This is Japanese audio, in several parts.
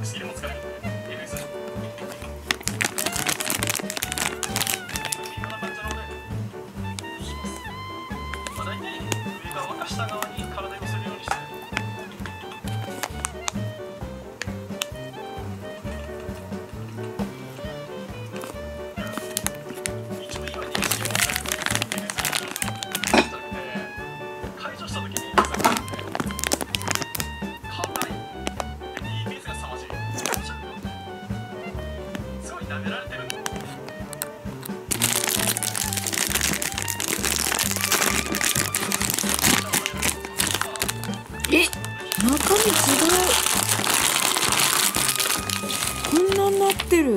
入れも使えるので FS こんな感じなのでします。まあ大体上側か下側に体寄せるようにして一応今 DSC も解除した時に舐められてるの。 え、中身違う。こんなんなってる。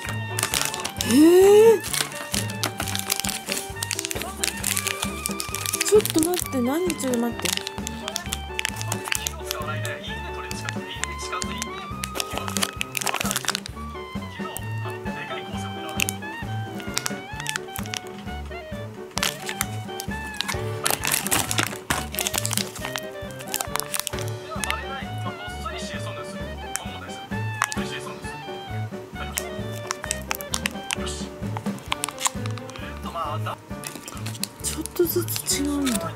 ちょっと待って、何？ちょっと待って。ちょっとずつ違うんだね。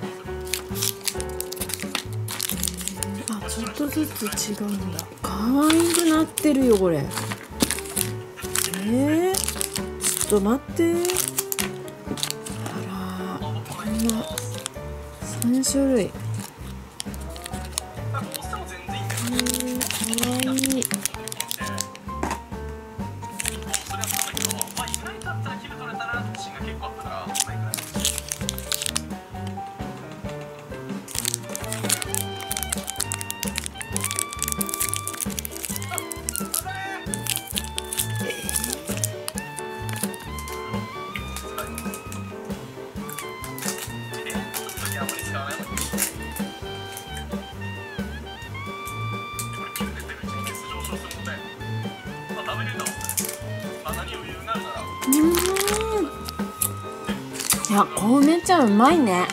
あ、ちょっとずつ違うんだ。可愛くなってるよこれ。ちょっと待って。あら、こんな3種類。可愛い。いや、こうめちゃうまいね。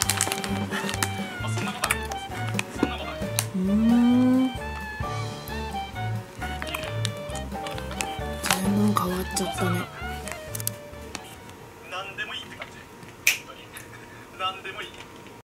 全然変わっちゃったね。